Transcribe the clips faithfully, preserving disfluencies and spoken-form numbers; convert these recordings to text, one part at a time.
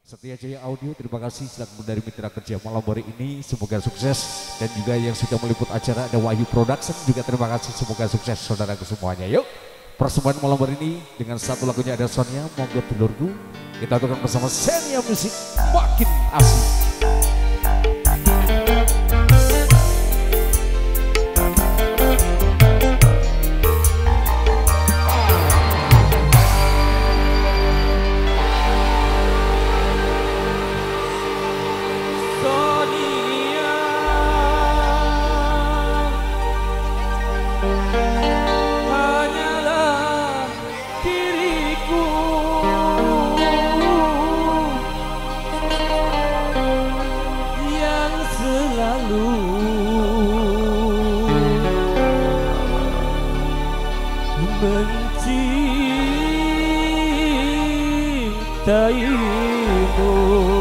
Setia Jaya Audio, terima kasih selaku dari mitra kerja malam hari ini, semoga sukses. Dan juga yang sudah meliput acara ada Wahyu Production, juga terima kasih, semoga sukses saudaraku semuanya. Yuk, persembahan malam hari ini dengan satu lagunya ada Sonia, monggo dulurku. Kita akan bersama Senia Musik, makin asik. Mencintaimu,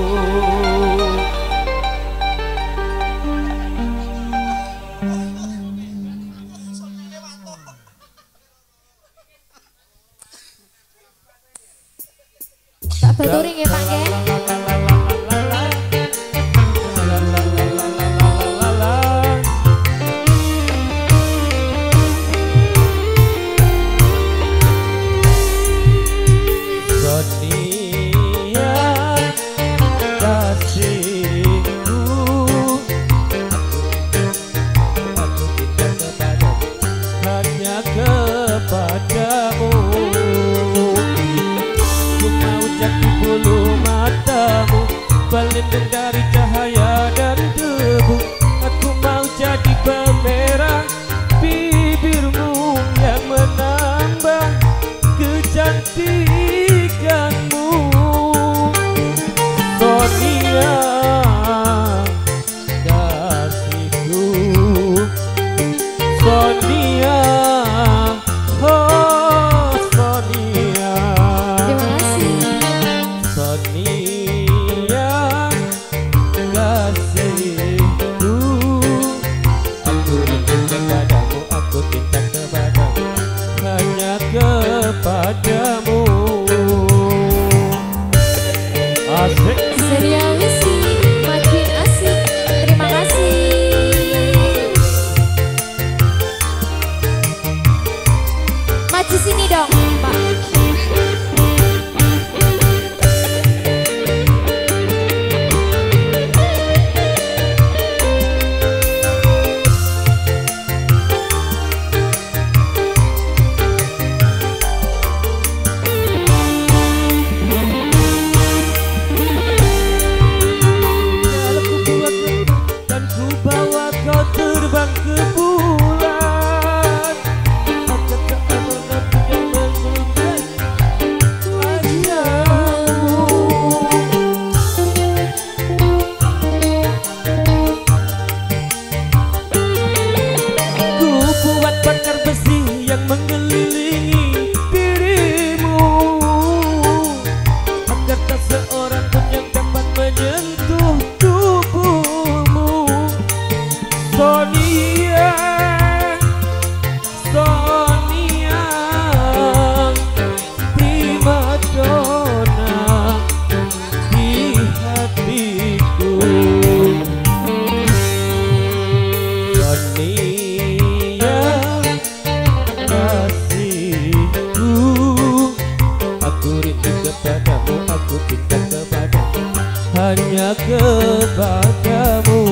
tak beturing ya Pak ya. kepadamu, ku mau jadi bulu matamu, pelindung dari cahaya dan debu. Aku mau jadi pemerah bibirmu yang menambah kecantikanmu. Sonia kasihku, Sonia. Kepadamu asik serius makin asik. Terima kasih. Maju sini dong Pak. Sonia, Sonia, prima donna di hatiku. Sonia kasihku, aku rindu kepadamu, aku cinta kepadamu, hanya kepadamu.